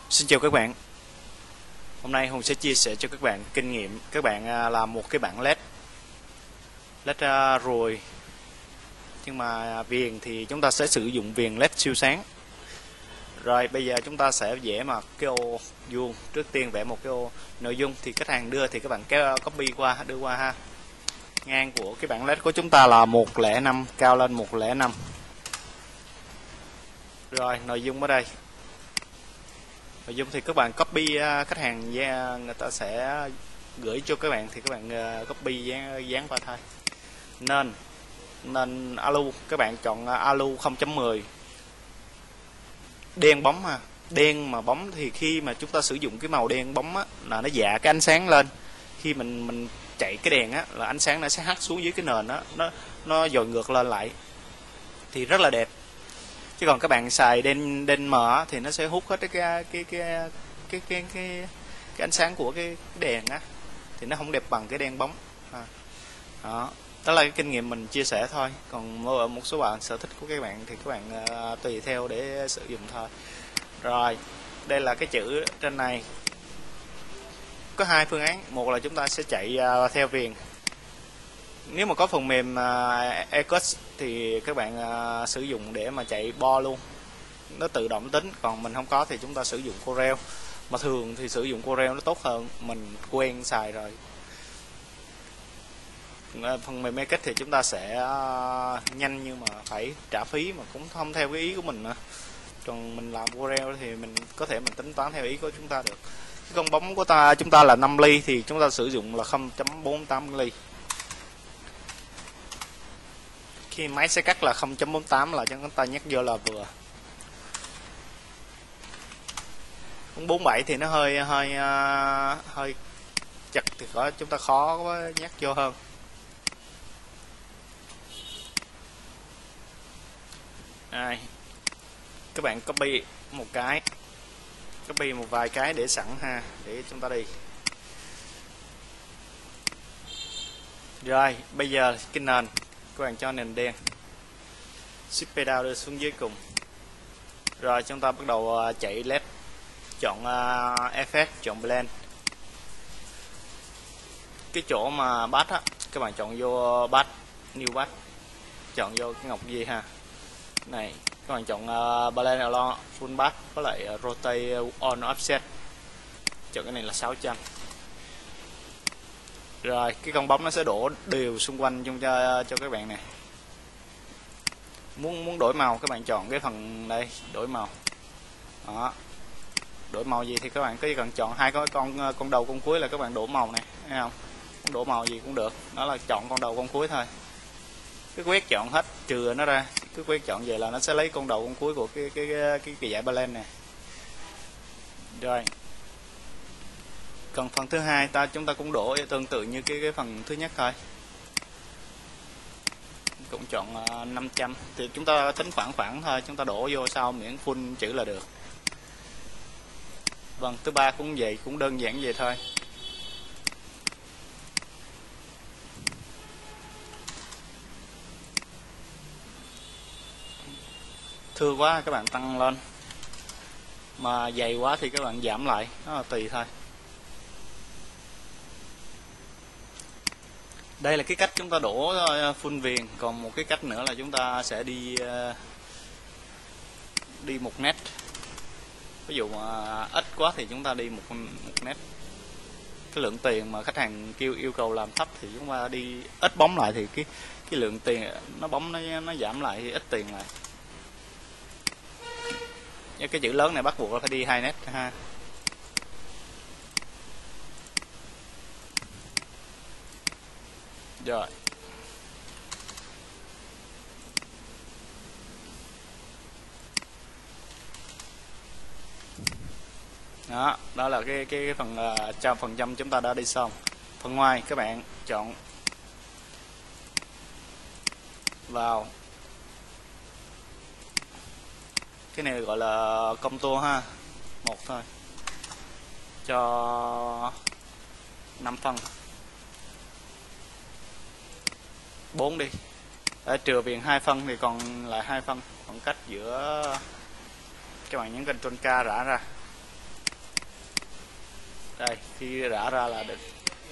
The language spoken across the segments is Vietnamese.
Xin chào các bạn. Hôm nay Hùng sẽ chia sẻ cho các bạn kinh nghiệm các bạn làm một cái bảng led ruồi. Nhưng mà viền thì chúng ta sẽ sử dụng viền led siêu sáng. Rồi bây giờ chúng ta sẽ vẽ một cái ô vuông. Trước tiên vẽ một cái ô nội dung thì khách hàng đưa thì các bạn kéo copy qua đưa qua ha. Ngang của cái bảng led của chúng ta là 105, cao lên 105. Rồi nội dung ở đây. Nội dung thì các bạn copy, khách hàng người ta sẽ gửi cho các bạn thì các bạn copy dán qua thôi. Nên alu các bạn chọn alu 0.10 đen bóng ha. Đen mà bóng thì khi mà chúng ta sử dụng cái màu đen bóng á, là nó dạ cái ánh sáng lên. Khi mình chạy cái đèn á, là ánh sáng nó sẽ hắt xuống dưới cái nền á, nó dội ngược lên lại thì rất là đẹp. Chứ còn các bạn xài đen mờ thì nó sẽ hút hết cái ánh sáng của cái đèn á, thì nó không đẹp bằng cái đen bóng. Đó là cái kinh nghiệm mình chia sẻ thôi. Còn một số bạn sở thích của các bạn thì các bạn tùy theo để sử dụng thôi. Rồi đây là cái chữ trên này có hai phương án. Một là chúng ta sẽ chạy theo viền. Nếu mà có phần mềm Ecos thì các bạn sử dụng để mà chạy bo luôn, nó tự động tính. Còn mình không có thì chúng ta sử dụng Corel. Mà thường thì sử dụng Corel nó tốt hơn, mình quen xài rồi. Phần mềm Ecos thì chúng ta sẽ nhanh nhưng mà phải trả phí, mà cũng không theo cái ý của mình nữa. Còn mình làm Corel thì mình có thể mình tính toán theo ý của chúng ta được. Cái con bóng của chúng ta là 5 ly thì chúng ta sử dụng là 0.48 ly. Khi máy sẽ cắt là 0.48 là chúng ta nhắc vô là vừa. 47 thì nó hơi chặt thì chúng ta khó quá nhắc vô hơn. Đây, các bạn copy một vài cái để sẵn ha, để chúng ta đi. Rồi bây giờ cái nền các bạn cho nền đen, shift pedal đưa xuống dưới cùng. Rồi chúng ta bắt đầu chạy led, chọn effect, chọn blend. Cái chỗ mà bass á, các bạn chọn vô bass, new bass, chọn vô cái ngọc gì ha. Này các bạn chọn blend along full bass với lại rotate on offset, chọn cái này là 600. Rồi cái con bóng nó sẽ đổ đều xung quanh cho các bạn này. Muốn đổi màu các bạn chọn cái phần đây, đổi màu. Đó, đổi màu gì thì các bạn chỉ cần chọn hai con đầu con cuối là các bạn đổ màu này, thấy không? Muốn đổ màu gì cũng được, đó là chọn con đầu con cuối thôi. Cái quét chọn hết trừ nó ra, cứ quét chọn vậy là nó sẽ lấy con đầu con cuối của cái dải blend này. Rồi còn phần thứ hai chúng ta cũng đổ tương tự như cái phần thứ nhất thôi, cũng chọn 500 thì chúng ta tính khoảng thôi, chúng ta đổ vô sau miễn full chữ là được. Vâng, thứ ba cũng vậy, cũng đơn giản vậy thôi. Thưa quá các bạn tăng lên, mà dày quá thì các bạn giảm lại, nó là tùy thôi. Đây là cái cách chúng ta đổ full viền. Còn một cái cách nữa là chúng ta sẽ đi một nét. Ví dụ mà ít quá thì chúng ta đi một nét. Cái lượng tiền mà khách hàng yêu cầu làm thấp thì chúng ta đi ít bóng lại thì cái lượng tiền nó bóng nó giảm lại thì ít tiền lại. Cái chữ lớn này bắt buộc là phải đi 2 nét ha. Rồi đó là cái phần 100% chúng ta đã đi xong. Phần ngoài các bạn chọn vào cái này gọi là contour ha, một thôi, cho 5 phân, 4 đi, để trừ viền 2 phân thì còn lại 2 phân, khoảng cách giữa các bạn nhấn Ctrl K rã ra. Đây, khi rã ra là được.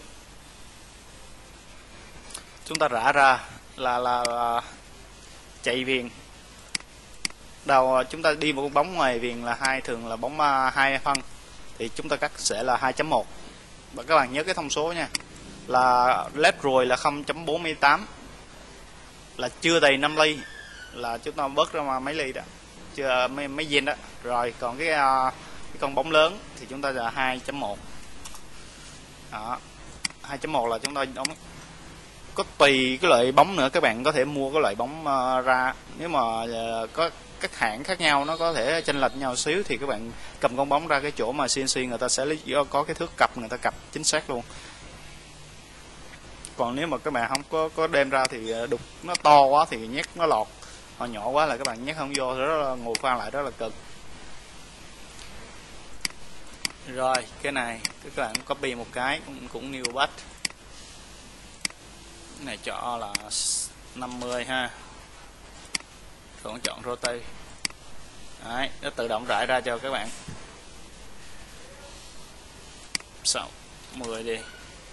Chúng ta rã ra là chạy viền. Đầu chúng ta đi một bóng ngoài viền là thường là bóng 2 phân, thì chúng ta cắt sẽ là 2.1. Và các bạn nhớ cái thông số nha, là left rồi là 0.48, là chưa đầy 5 ly, là chúng ta bớt ra mà mấy ly đó, chưa mấy viên đó. Rồi còn cái con bóng lớn thì chúng ta là 2.1. Đó, 2.1 là chúng ta đóng. Có tùy cái loại bóng nữa, các bạn có thể mua cái loại bóng ra, nếu mà có các hãng khác nhau nó có thể chênh lệch nhau xíu thì các bạn cầm con bóng ra cái chỗ mà CNC người ta sẽ có cái thước cặp, người ta cặp chính xác luôn. Còn nếu mà các bạn không có đem ra thì đục nó to quá thì nhét nó lọt, hoặc nhỏ quá là các bạn nhét không vô, rất là ngồi khoan lại rất là cực. Rồi cái này các bạn copy một cái cũng new batch. Cái này chọn là 50 ha, còn chọn rotate. Đấy, nó tự động rải ra cho các bạn. 10 đi.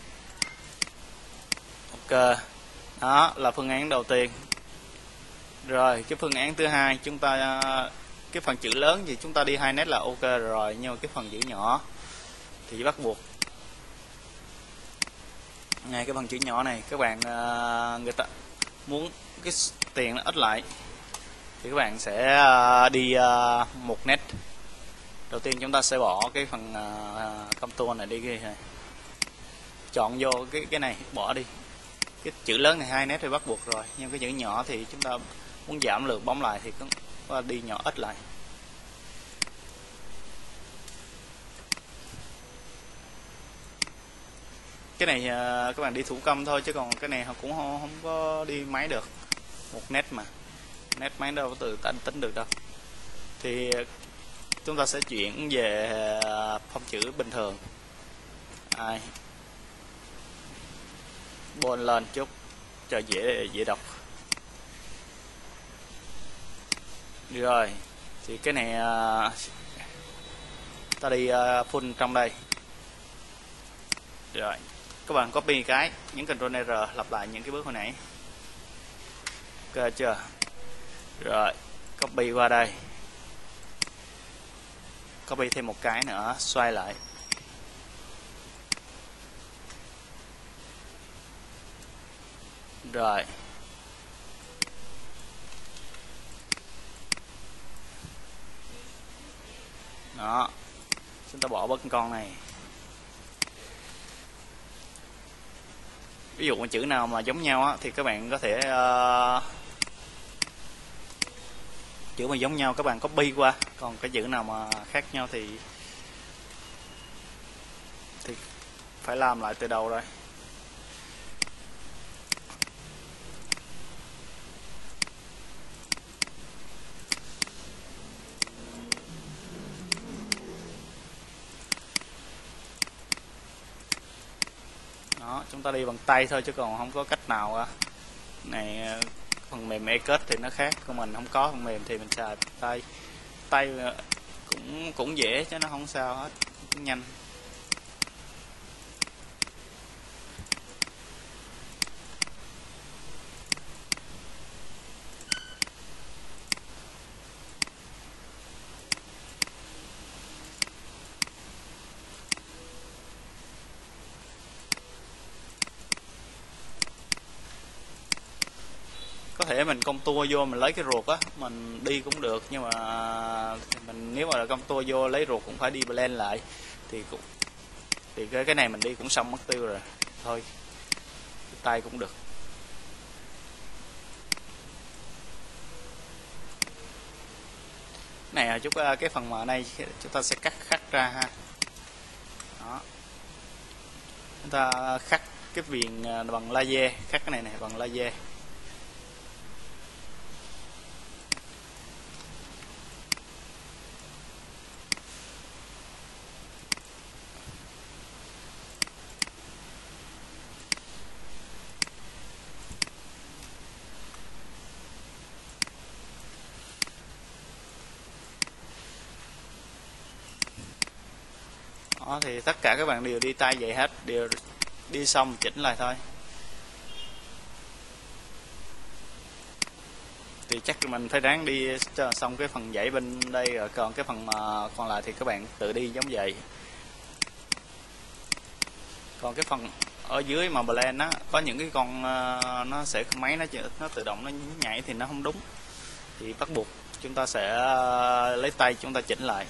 Ok, đó là phương án đầu tiên. Rồi cái phương án thứ hai, chúng ta cái phần chữ lớn thì chúng ta đi 2 nét là ok rồi, nhưng mà cái phần chữ nhỏ thì bắt buộc ngay cái phần chữ nhỏ này các bạn người ta muốn cái tiền nó ít lại thì các bạn sẽ đi 1 nét. Đầu tiên chúng ta sẽ bỏ cái phần contour này đi, này chọn vô cái này bỏ đi. Cái chữ lớn này 2 nét thì bắt buộc rồi, nhưng cái chữ nhỏ thì chúng ta muốn giảm lượt bóng lại thì có đi nhỏ ít lại. Cái này các bạn đi thủ công thôi, chứ còn cái này cũng không có đi máy được. 1 nét mà nét máy đâu có từ tính được đâu. Thì chúng ta sẽ chuyển về phông chữ bình thường. Bôn lên chút cho dễ đọc. Rồi thì cái này ta đi full trong đây. Rồi các bạn copy những Ctrl R lặp lại những cái bước hồi nãy. Ok chưa? Rồi copy qua đây, copy thêm một cái nữa, xoay lại. Rồi đó, chúng ta bỏ bớt con này. Ví dụ một chữ nào mà giống nhau á, thì các bạn có thể chữ mà giống nhau các bạn copy qua, còn cái chữ nào mà khác nhau thì phải làm lại từ đầu rồi. Đó, chúng ta đi bằng tay thôi chứ còn không có cách nào cả. Này phần mềm Ecus thì nó khác, của mình không có phần mềm thì mình xài tay cũng dễ chứ nó không sao hết, cũng nhanh. Có thể mình công tua vô mình lấy cái ruột á mình đi cũng được, nhưng mà mình nếu mà công tua vô lấy ruột cũng phải đi blend lại thì cái này mình đi cũng xong mất tiêu rồi, thôi tay cũng được. Này chút cái phần mà này chúng ta sẽ cắt ra ha. Đó, chúng ta cắt cái viền bằng laser, cắt cái này bằng laser. Đó, thì tất cả các bạn đều đi tay vậy hết, đều đi xong chỉnh lại thôi. Thì chắc mình phải ráng đi cho xong cái phần dãy bên đây, rồi còn cái phần mà còn lại thì các bạn tự đi giống vậy. Còn cái phần ở dưới mà blend á, có những cái con nó sẽ máy nó tự động nó nhảy thì nó không đúng, thì bắt buộc chúng ta sẽ lấy tay chúng ta chỉnh lại.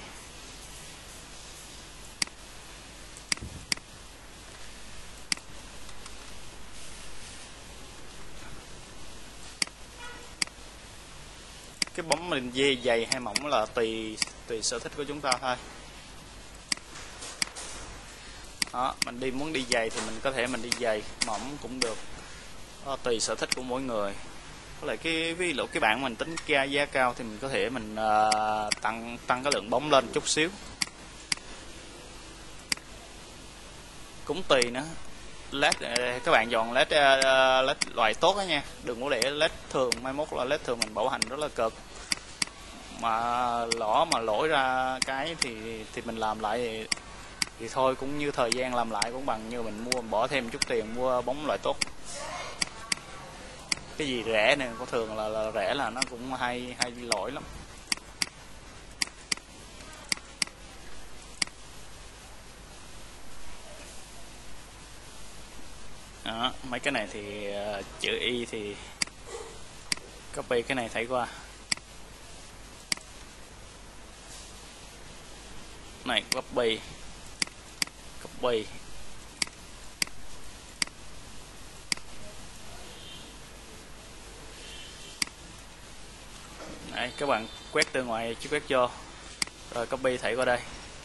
Cái bóng mình dày hay mỏng là tùy sở thích của chúng ta thôi. Đó, mình muốn đi dày thì mình có thể mình đi dày, mỏng cũng được. Đó, tùy sở thích của mỗi người. Với lại cái ví dụ cái bạn mình tính giá cao thì mình có thể mình tăng cái lượng bóng lên chút xíu. Cũng tùy nữa. LED các bạn chọn LED loại tốt đó nha, đừng có để LED thường, mai mốt là LED thường mình bảo hành rất là cực, mà lỗi ra cái thì mình làm lại thì thôi, cũng như thời gian làm lại cũng bằng như mình bỏ thêm chút tiền mua bóng loại tốt. Cái gì rẻ này có thường là rẻ là nó cũng hay lỗi lắm. Đó, mấy cái này thì chữ Y thì copy cái này thấy qua. Này copy. Đấy, các bạn quét từ ngoài chứ quét vô. Rồi copy thảy qua đây.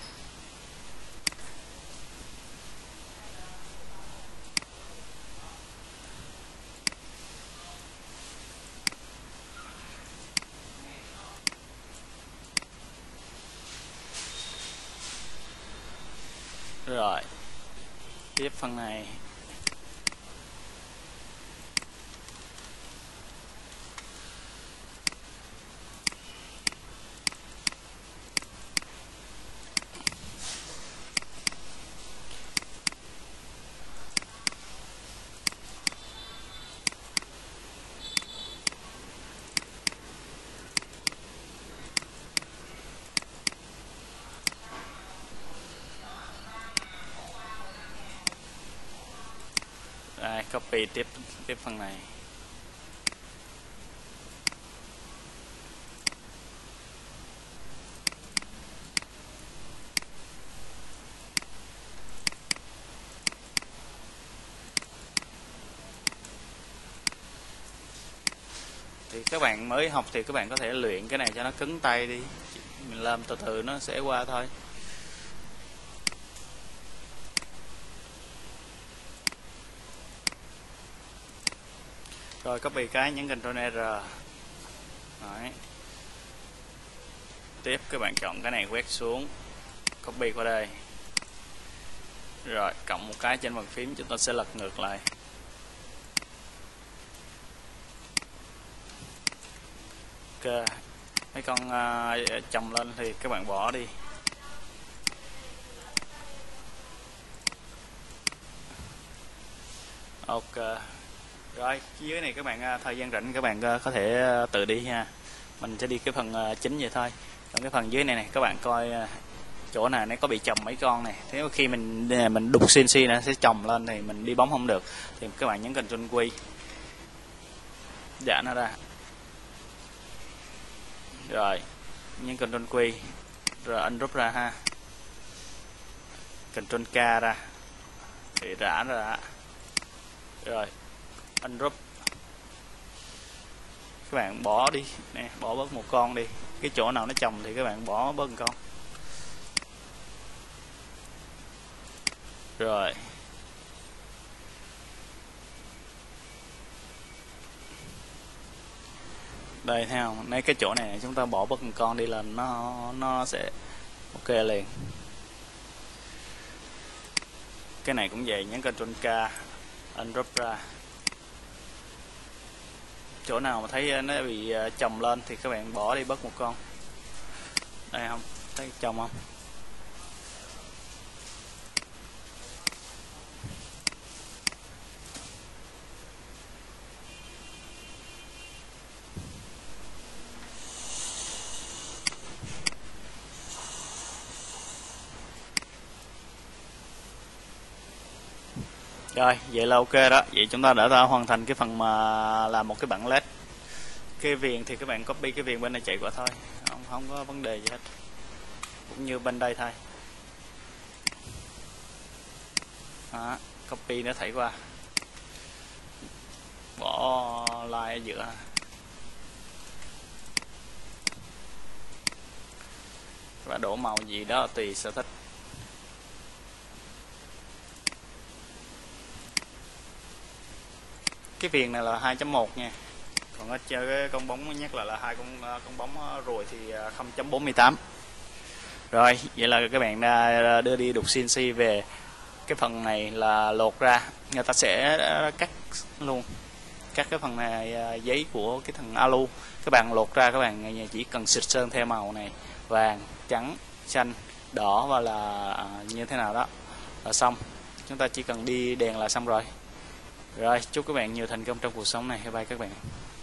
Rồi tiếp phần này copy tiếp phần này. Thì các bạn mới học thì các bạn có thể luyện cái này cho nó cứng tay đi, mình làm từ từ nó sẽ qua thôi. Rồi copy cái nhấn Ctrl R. Đấy. Tiếp các bạn chọn cái này quét xuống, copy qua đây. Rồi cộng một cái trên bàn phím, chúng ta sẽ lật ngược lại. Ok, mấy con chồng lên thì các bạn bỏ đi. Ok. Rồi dưới này các bạn thời gian rảnh các bạn có thể tự đi ha. Mình sẽ đi cái phần chính vậy thôi. Còn cái phần dưới này các bạn coi chỗ nào nó có bị chồng mấy con này. Thế khi mình đục CNC nó sẽ chồng lên thì mình đi bóng không được, thì các bạn nhấn Ctrl Q dạ nó ra. Rồi nhấn Ctrl Q rồi anh rút ra ha. Ctrl K ra thì rã ra. Rồi anh rút, các bạn bỏ đi nè, bỏ bớt một con đi, cái chỗ nào nó chồng thì các bạn bỏ bớt một con. Rồi đây thấy không, mấy cái chỗ này chúng ta bỏ bớt một con đi là nó sẽ ok liền. Cái này cũng vậy, nhấn Ctrl K undrop ra. Chỗ nào mà thấy nó bị chồng lên thì các bạn bỏ đi bớt một con. Đây không, thấy chồng không? Rồi, vậy là ok đó. Vậy chúng ta đã hoàn thành cái phần mà làm một cái bảng led. Cái viền thì các bạn copy cái viền bên này chạy qua thôi, không có vấn đề gì hết, cũng như bên đây thôi. Đó, copy nó thảy qua, bỏ line ở giữa. Và đổ màu gì đó tùy sở thích. Cái viền này là 2.1 nha, còn ở chơi cái con bóng nhắc là hai con bóng rồi thì 0.48. Rồi vậy là các bạn đã đưa đi đục CNC về. Cái phần này là lột ra, người ta sẽ cắt luôn, cắt cái phần này giấy của cái thằng alu, các bạn lột ra, các bạn chỉ cần xịt sơn theo màu này, vàng, trắng, xanh, đỏ và là như thế nào đó là xong. Chúng ta chỉ cần đi đèn là xong rồi. Rồi chúc các bạn nhiều thành công trong cuộc sống này. Bye bye các bạn.